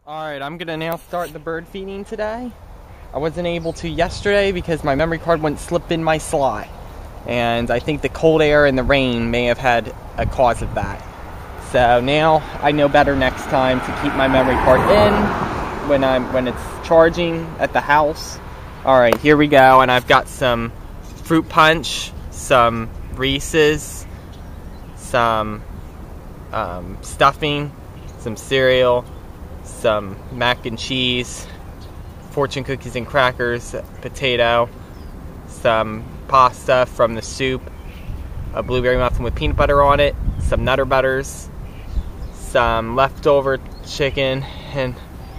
Alright, I'm gonna now start the bird feeding today. I wasn't able to yesterday because my memory card wouldn't slip in my slot. And I think the cold air and the rain may have had a cause of that. So now I know better next time to keep my memory card in when it's charging at the house. Alright, here we go, and I've got some fruit punch, some Reese's, some stuffing, some cereal, some mac and cheese, fortune cookies and crackers, potato, some pasta from the soup, a blueberry muffin with peanut butter on it, some Nutter Butters, some leftover chicken, and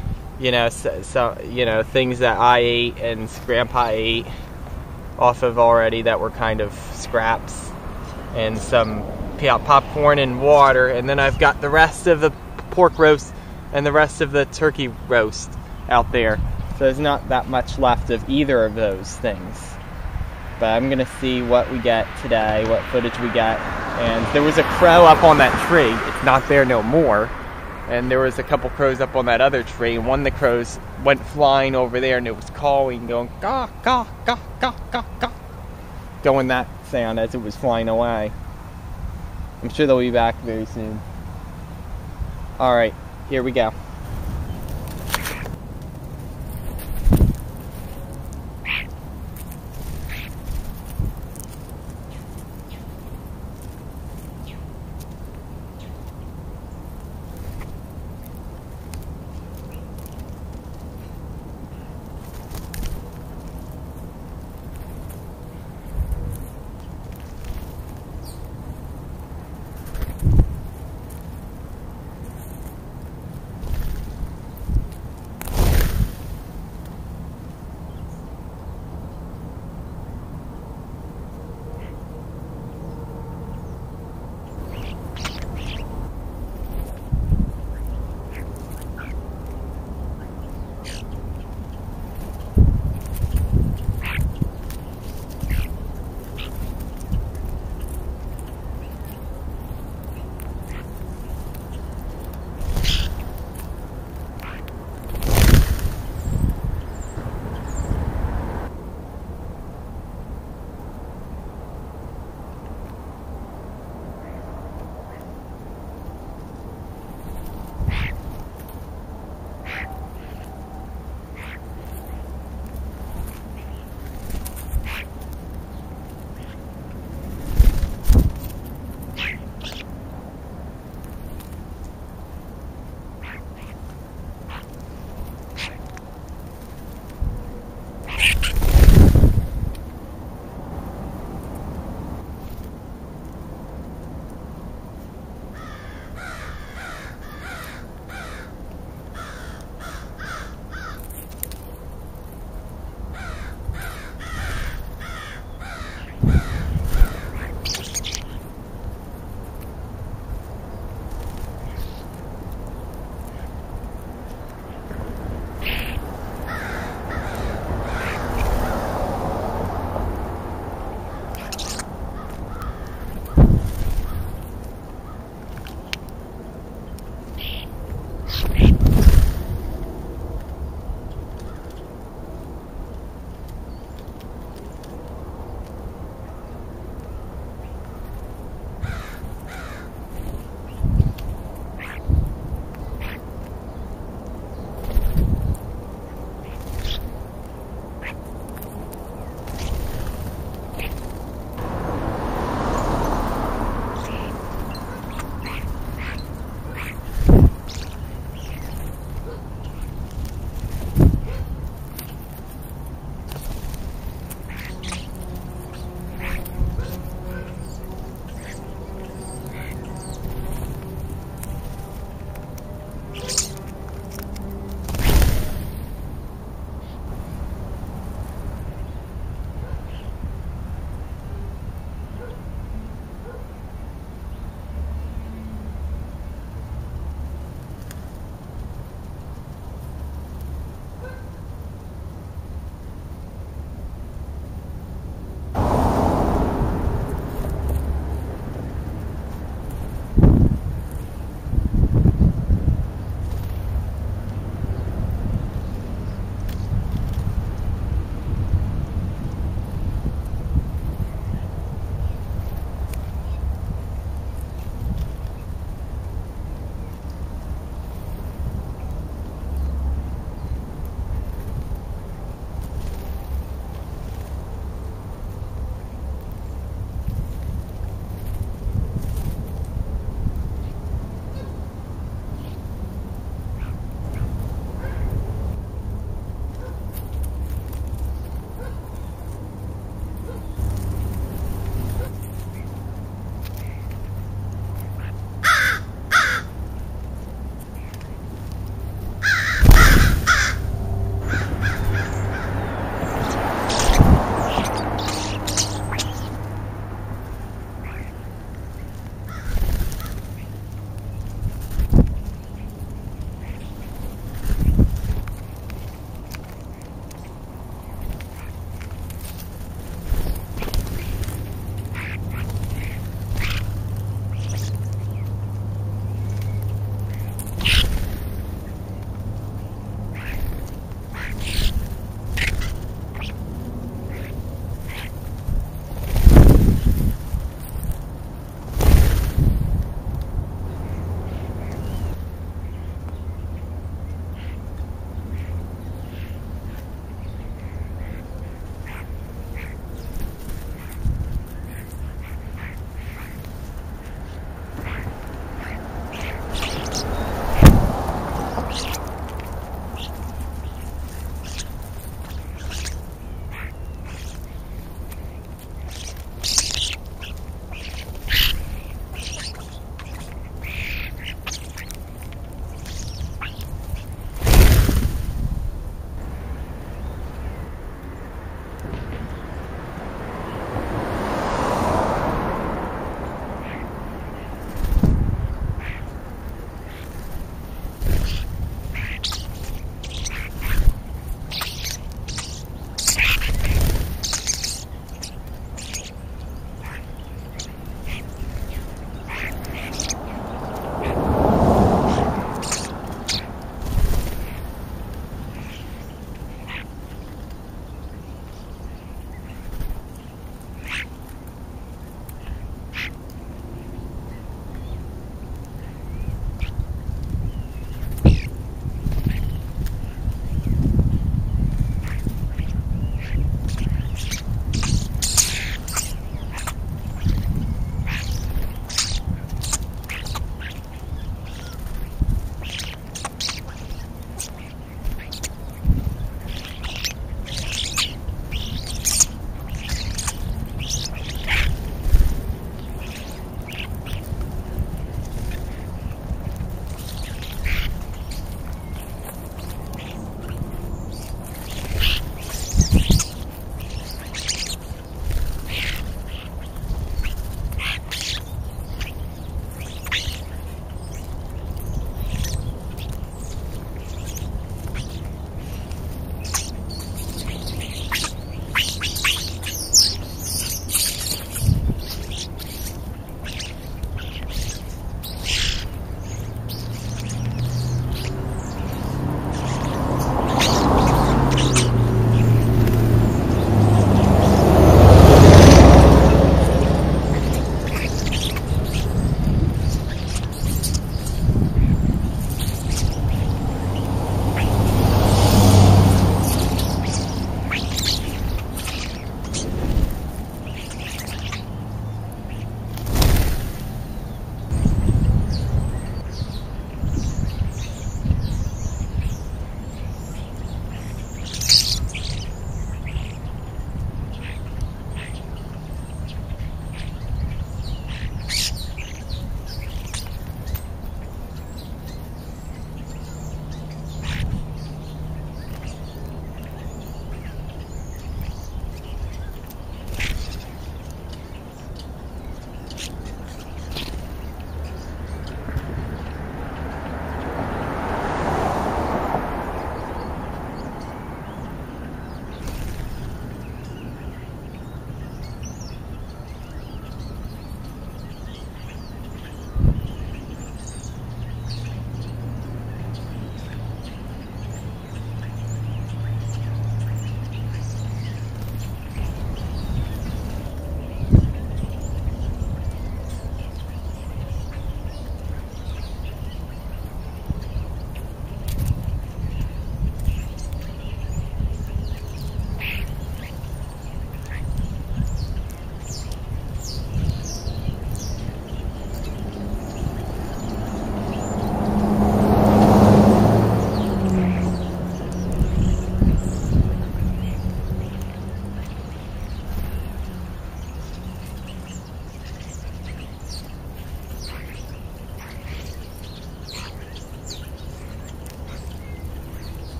things that I ate and Grandpa ate off of already that were kind of scraps, and some popcorn and water. And then I've got the rest of the pork roast and the rest of the turkey roast out there. So there's not that much left of either of those things. But I'm gonna see what we get today, what footage we get. And there was a crow up on that tree. It's not there no more. And there was a couple crows up on that other tree, and one of the crows went flying over there, and it was cawing, going caw, caw, caw, caw, caw, caw, going that sound as it was flying away. I'm sure they'll be back very soon. Alright, here we go.